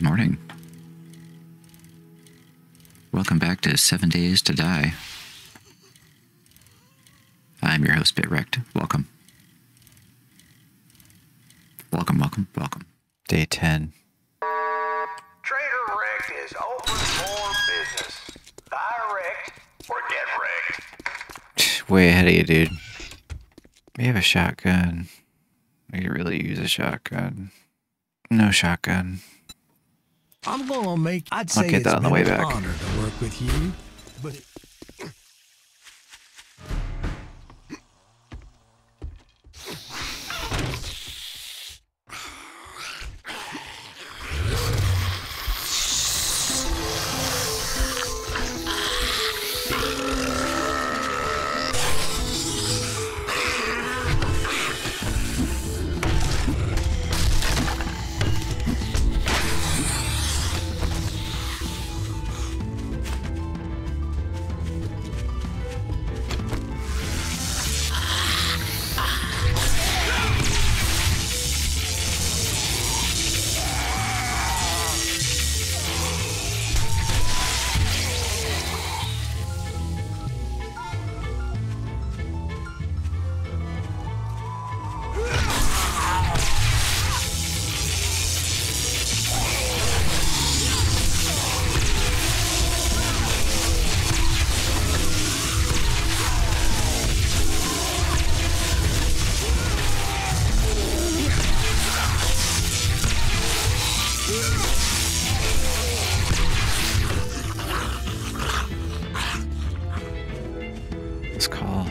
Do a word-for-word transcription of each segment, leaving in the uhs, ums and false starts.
morning. Welcome back to Seven Days to Die. I'm your host, BitWrecked. Welcome. Welcome, welcome, welcome. Day ten. Trader Wrecked is open for business. Die wrecked or get wrecked. Way ahead of you, dude. We have a shotgun. We could really use a shotgun. No shotgun. I'm gonna make. I'd I'll say get it's that on the been way an back. honor to work with you, but. It, Let's call.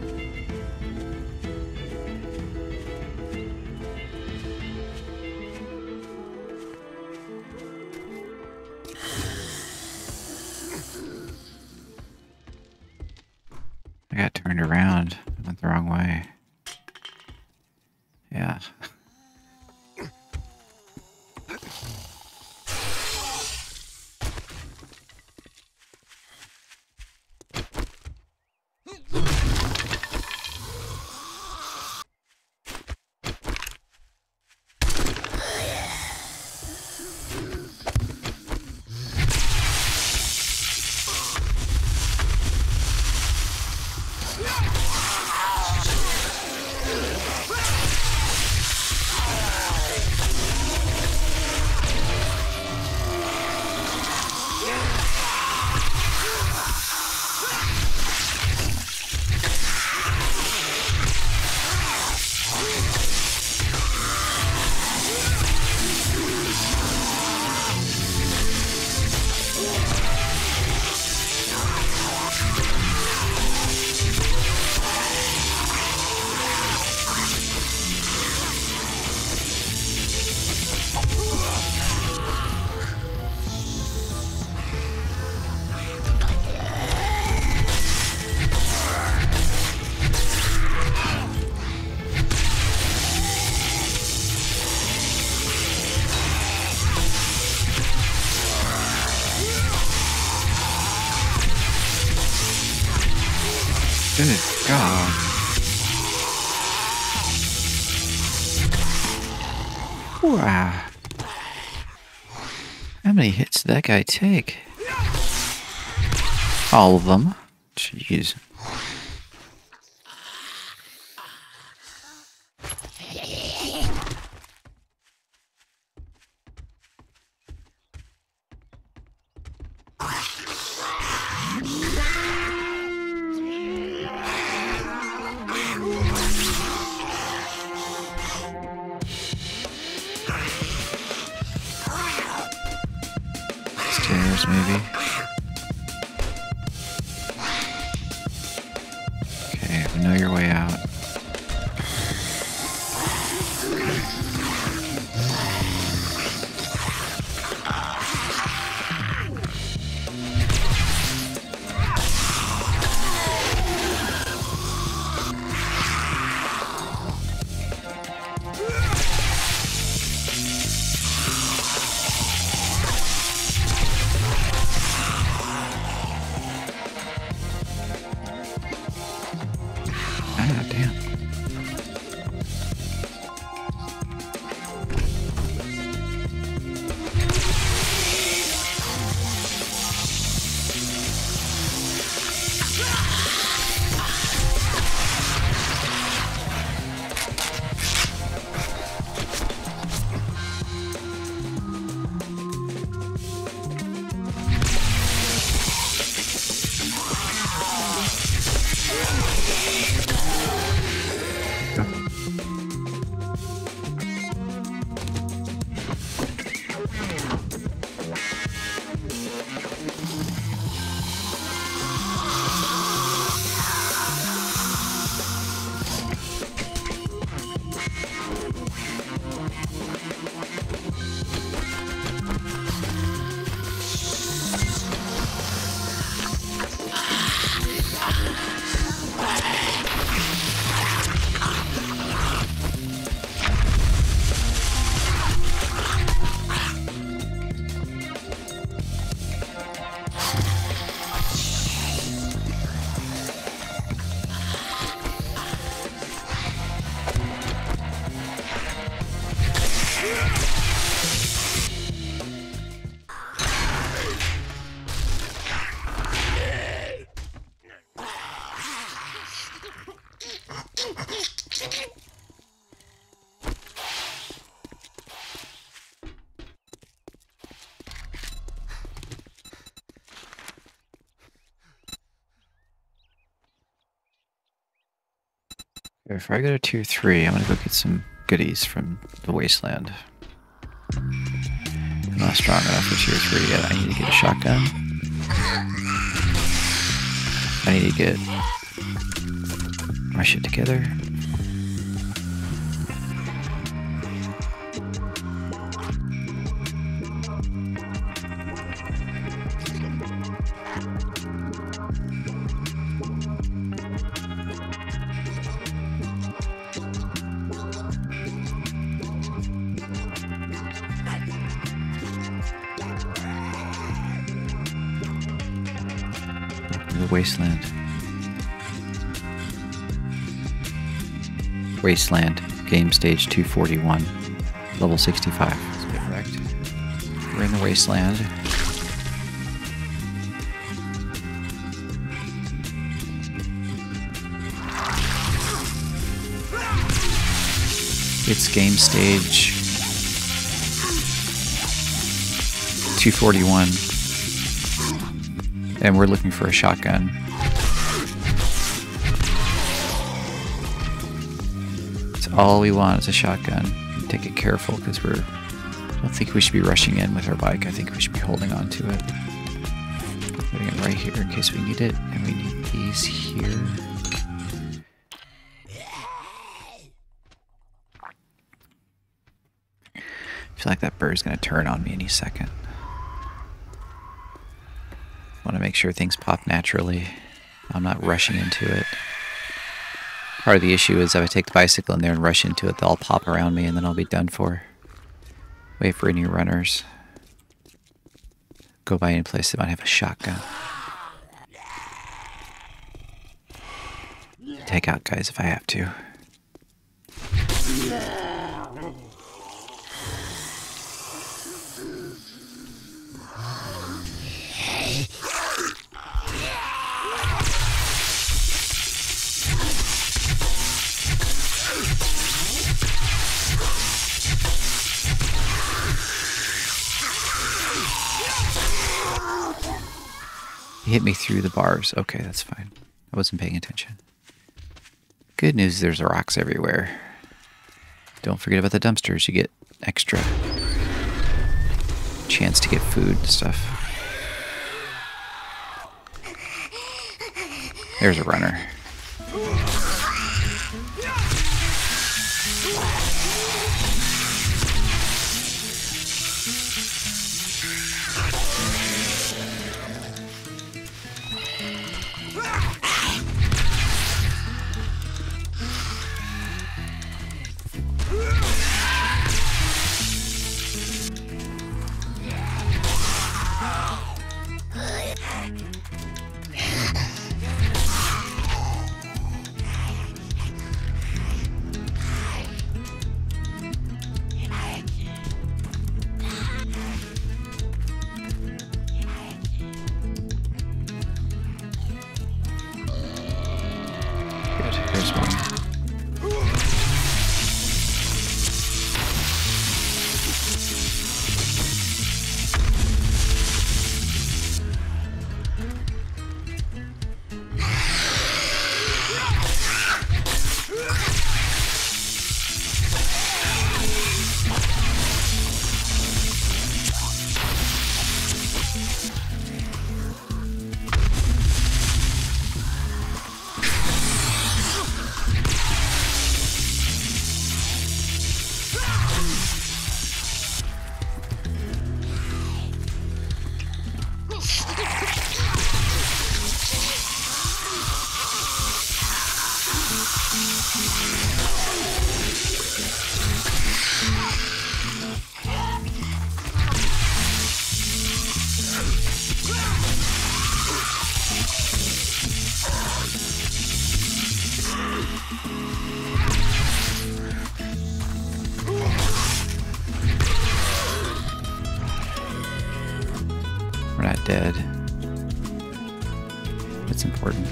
I got turned around. I went the wrong way. Yeah. Good God. Wow. How many hits did that guy take? All of them. Jeez. Stairs, maybe. Okay, we know your way out. Before I go to tier three, I'm gonna go get some goodies from the wasteland. I'm not strong enough for tier three yet. I need to get a shotgun. I need to get my shit together. Wasteland. Wasteland, game stage two forty-one, level sixty-five. Let's get wrecked. We're in the wasteland. It's game stage two forty-one. And we're looking for a shotgun. That's all we want is a shotgun. Take it careful because we're. I don't think we should be rushing in with our bike. I think we should be holding on to it. Putting it right here in case we need it. And we need these here. I feel like that bird's gonna turn on me any second. Want to make sure things pop naturally. I'm not rushing into it. Part of the issue is if I take the bicycle in there and rush into it, they'll all pop around me and then I'll be done for. Wait for any runners. Go by any place that might have a shotgun. Take out guys if I have to. He hit me through the bars. Okay, that's fine. I wasn't paying attention. Good news, there's rocks everywhere. Don't forget about the dumpsters. You get extra chance to get food and stuff. There's a runner. We're not dead. That's important.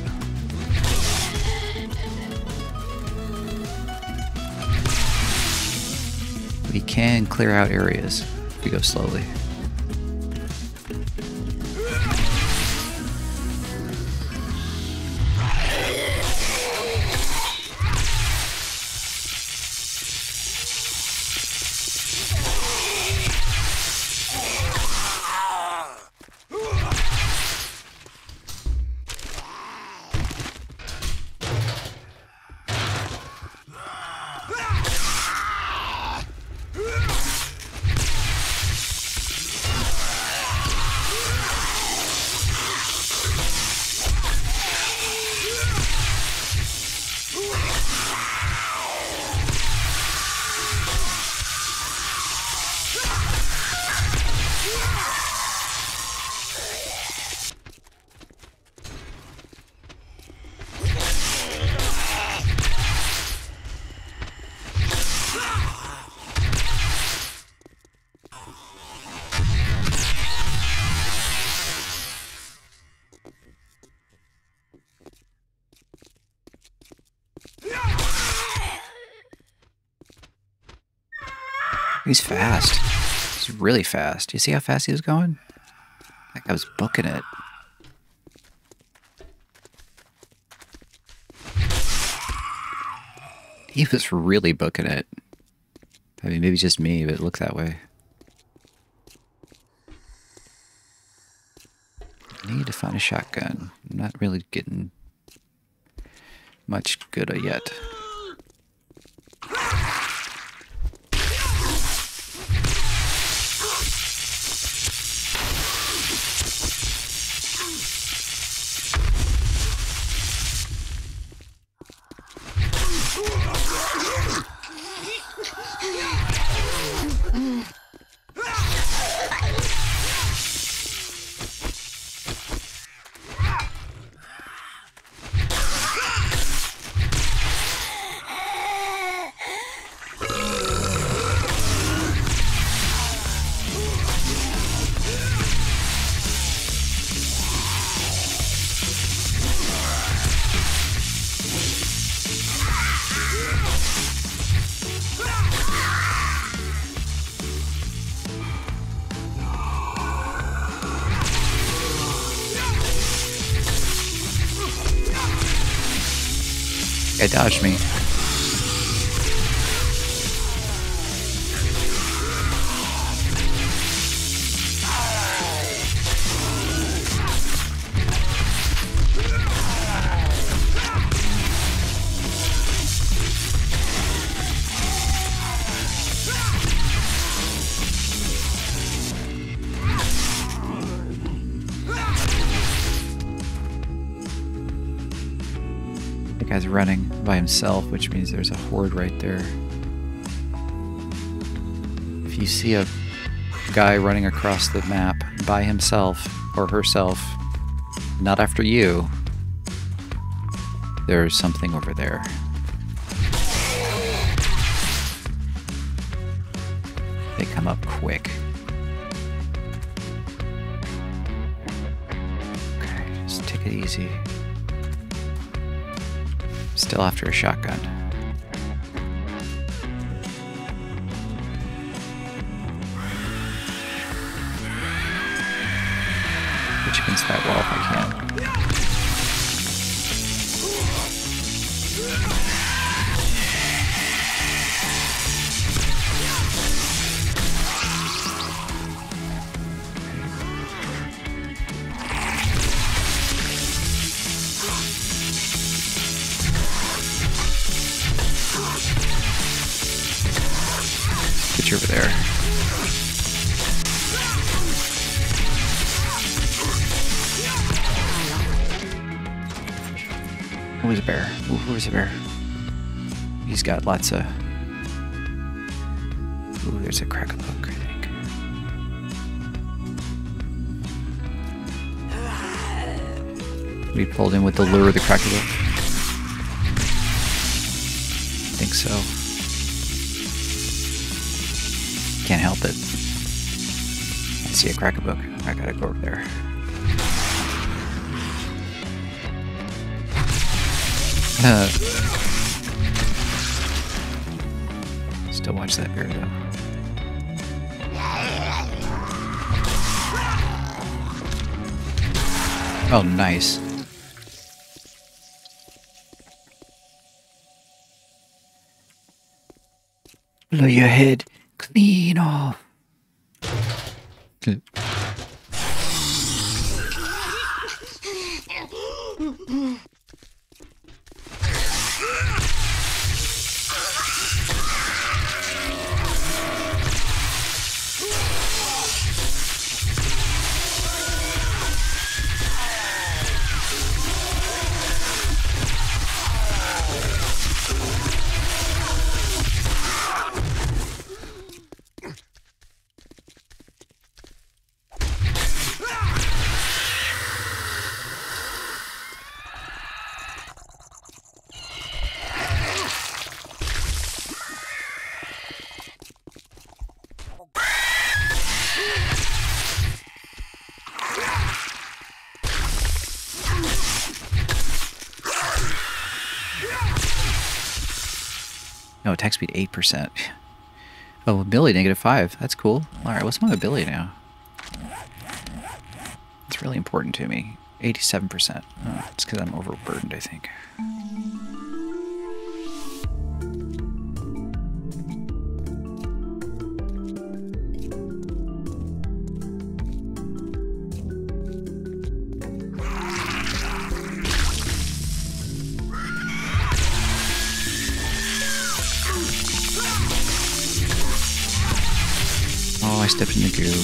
We can clear out areas if we go slowly. He's fast. He's really fast. You see how fast he was going? Like I was booking it. He was really booking it. I mean, maybe just me, but it looked that way. I need to find a shotgun. I'm not really getting much good yet. Guy dodged me. Guy's running by himself, which means there's a horde right there. If you see a guy running across the map by himself or herself, not after you, there's something over there. They come up quick. Okay, just take it easy. Still after a shotgun. Push against that wall if I can. Over there. Oh, there's a bear. Ooh, where's a bear? He's got lots of... Ooh, there's a crack-a-book, I think. We pulled in with the lure of the crack-a-book. I think so. Can't help it. I see a crack-a-book. I gotta go over there. Uh, still watch that bear though. Oh, nice. Blow your head clean off. No, attack speed eight percent. Oh, ability negative five. That's cool. Alright, what's my ability now? It's really important to me. eighty-seven percent. Oh, it's because I'm overburdened, I think. Oh, I stepped in the goo.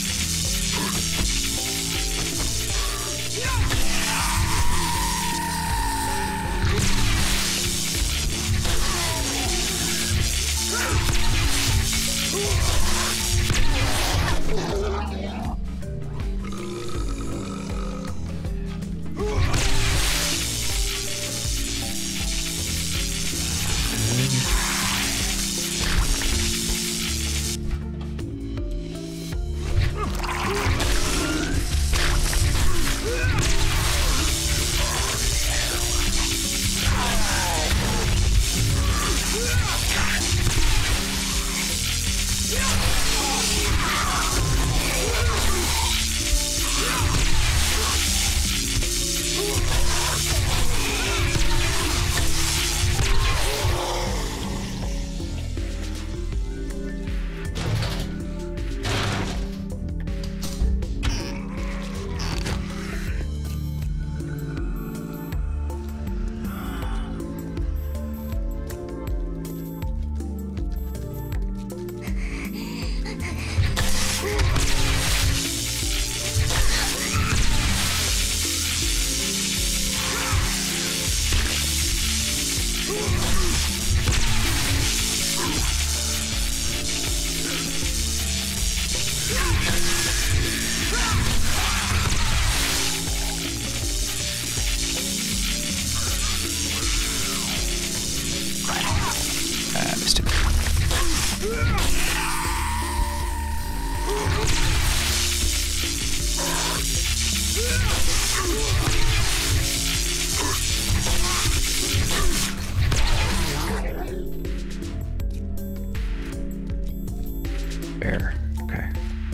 Bear. Okay.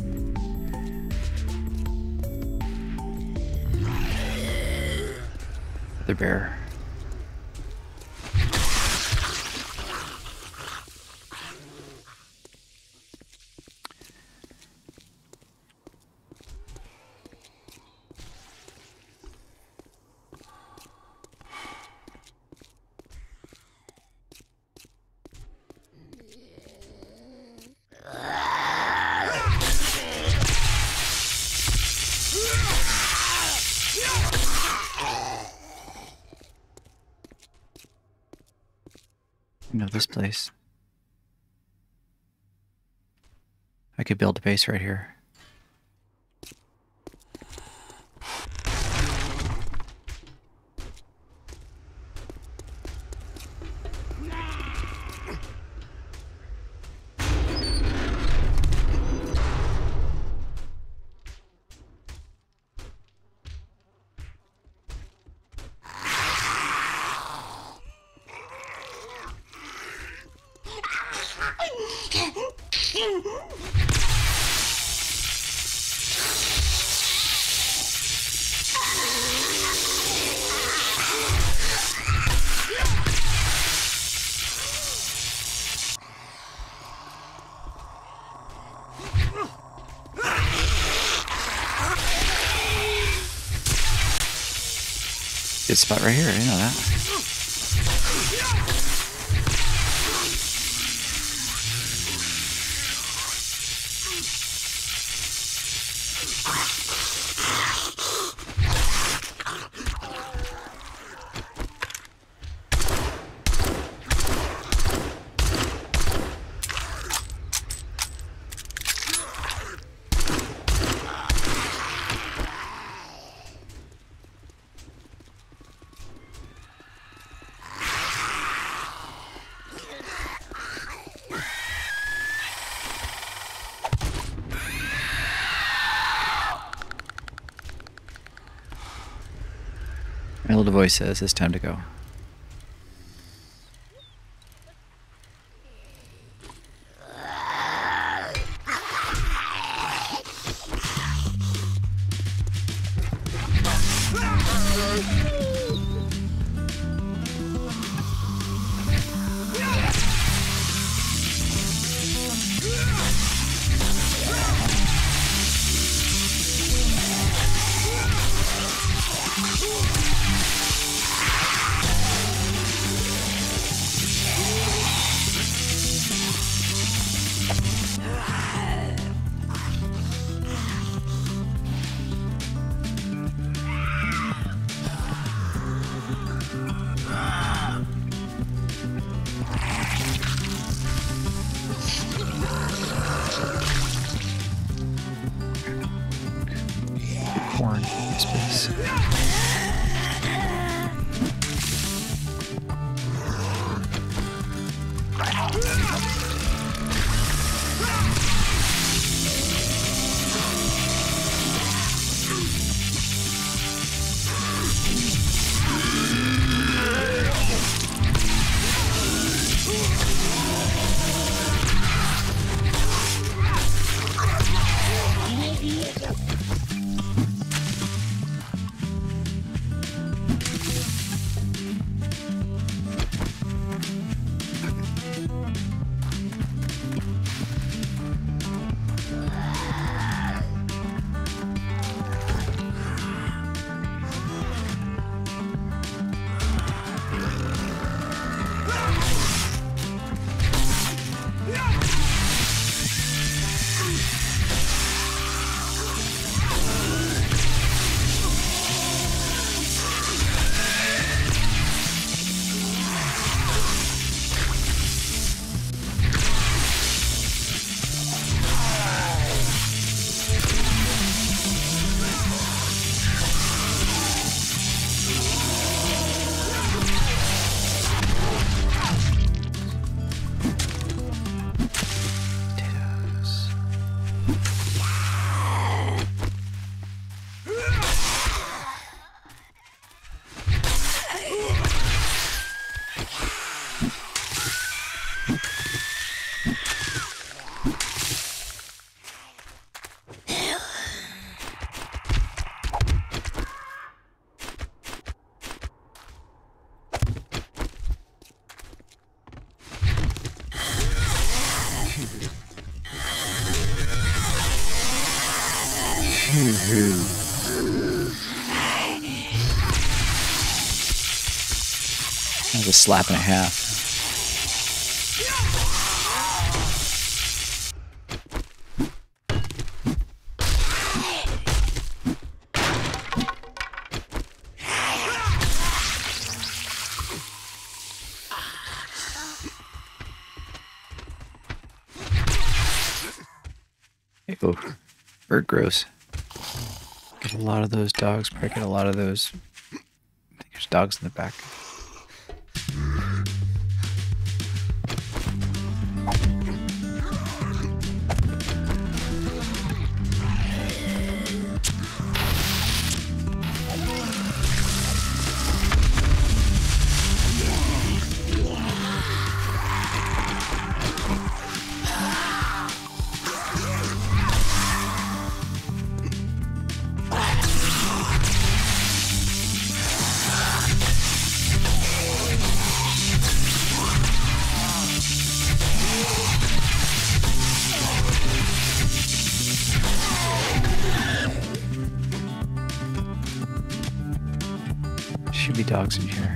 The bear. You know this place. I could build a base right here. Good spot right here, I didn't know that. My little voice says it's time to go. That was a slap and a half. Ew. Bird gross. Get a lot of those dogs, probably get a lot of those. I think there's dogs in the back. Should be dogs in here.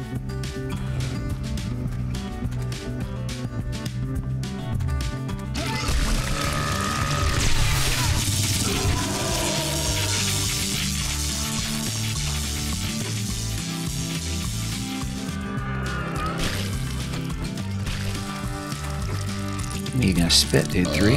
You gonna spit, dude? Three?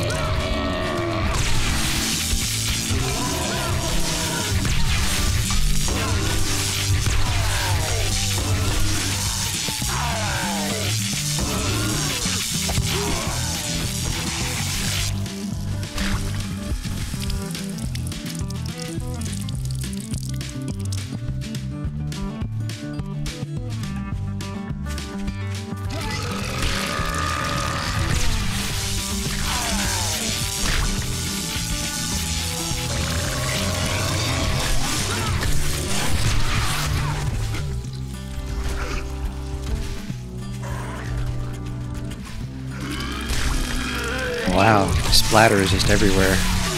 Wow, splatter is just everywhere.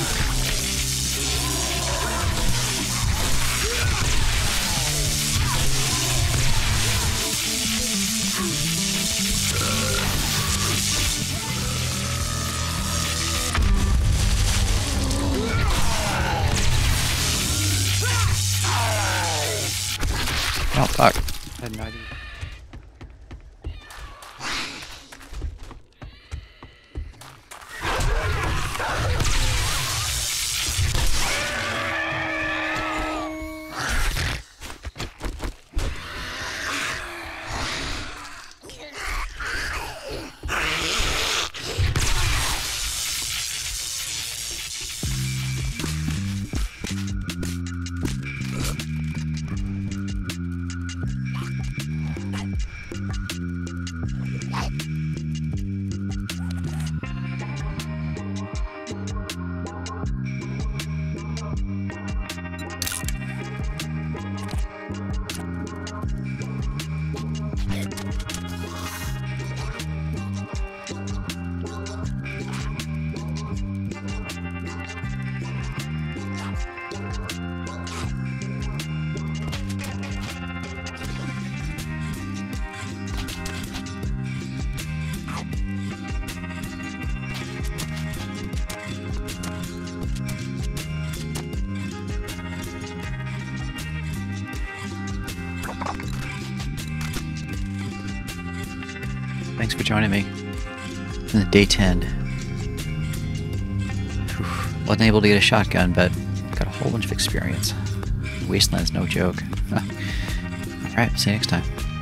Oh, fuck. I had no idea. joining me. In the day ten. Whew. Wasn't able to get a shotgun, but got a whole bunch of experience. Wasteland's no joke. Alright, see you next time.